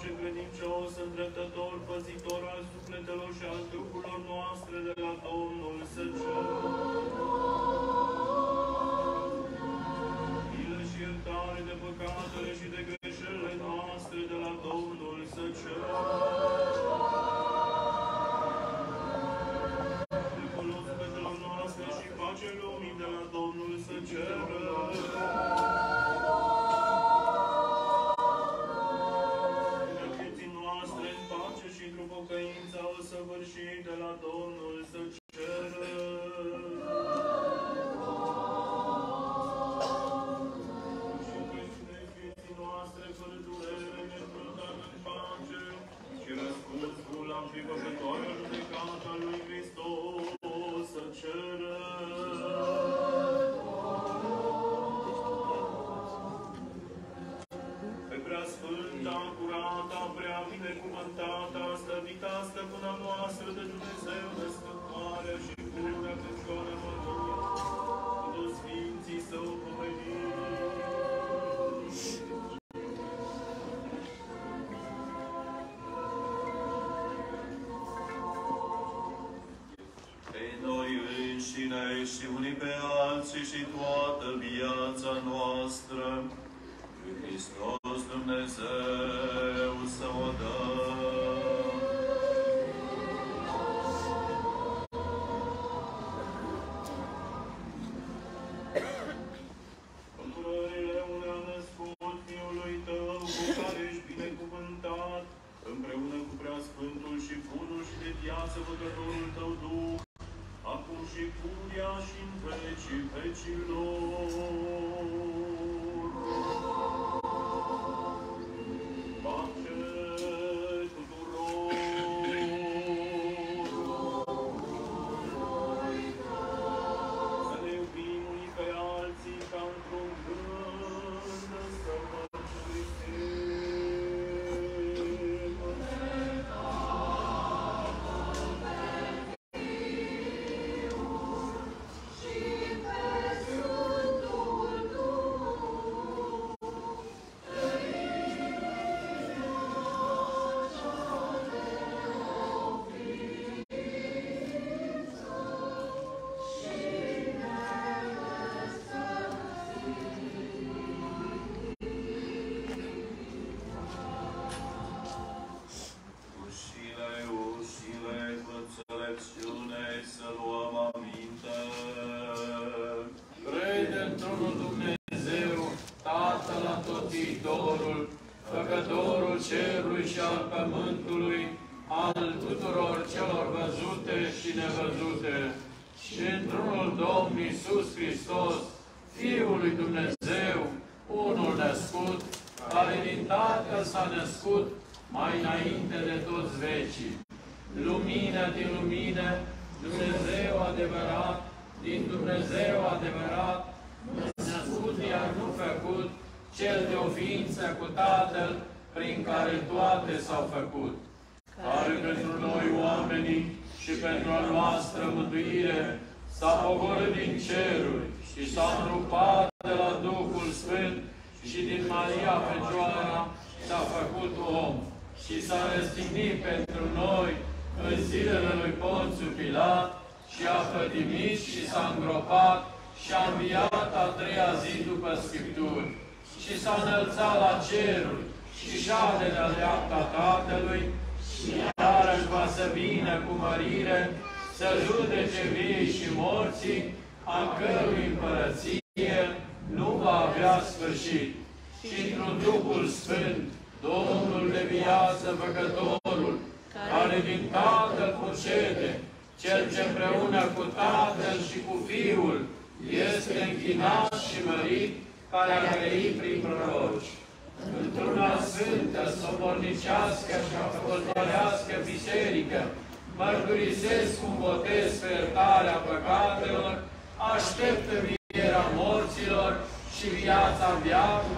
face credincios, îndreptător, păzitor al sufletelor și al trupurilor noastre de la Domnul să cerem. Milă și iertare de păcatele și de greșelile noastre de la Domnul să cerem. De folos sufletelor noastre și pace lumii de la Domnul să cerem. Pocăința o săvârșit de la Domnul să ceră. Și crește vieții noastre fără durere, neînfruntat în pace și răspunsul la înfripăcătoarea judecata lui Hristos să ceră. Sfânta, curata, prea binecuvântată, slăvita stăpâna noastră de Dumnezeu, născătoarea și pururea Crăcioară Maria, cu toți Sfinții să o pomenim. Pe noi înșine și unii pe alții și toată viața noastră, Hristos Dumnezeu să o dă. Lucrările unde a născut Fiului Tău, cu care ești binecuvântat, împreună cu Preasfântul și Bunul și de viață Făcătorul Tău Duh, acum și pururea și în vecii vecilor. Făcătorul cerului și al pământului, al tuturor celor văzute și nevăzute, și într-unul Domn Iisus Hristos, Fiul lui Dumnezeu, unul născut, care din Tatăl s-a născut mai înainte de toți vecii. Lumină din lumină, Dumnezeu adevărat, din Dumnezeu adevărat, născut iar nu făcut, Cel de o ființă cu Tatăl, prin care toate s-au făcut, care pentru noi oamenii și pentru a noastră mântuire s-a pogorât din ceruri și s-a întrupat de la Duhul Sfânt și din Maria Fecioara s-a făcut om și s-a răstignit pentru noi în zilele lui Ponțiu Pilat și a pătimit și s-a îngropat și a înviat a treia zi după Scripturi și s-a înălțat la ceruri și șade de-a dreapta Tatălui și iarăși va să vină cu mărire să judece vii și morții, a cărui împărăție nu va avea sfârșit. Și într-un Duhul Sfânt, Domnul de viață, Făcătorul, care din Tatăl procede, Cel ce împreună cu Tatăl și cu Fiul este închinat și mărit, care a trăit prin proroci. Într-una sfântă, sobornicească și apostoliască biserică, mărturisesc un botez pe iertarea păcatelor, aștept învierea morților și viața veacută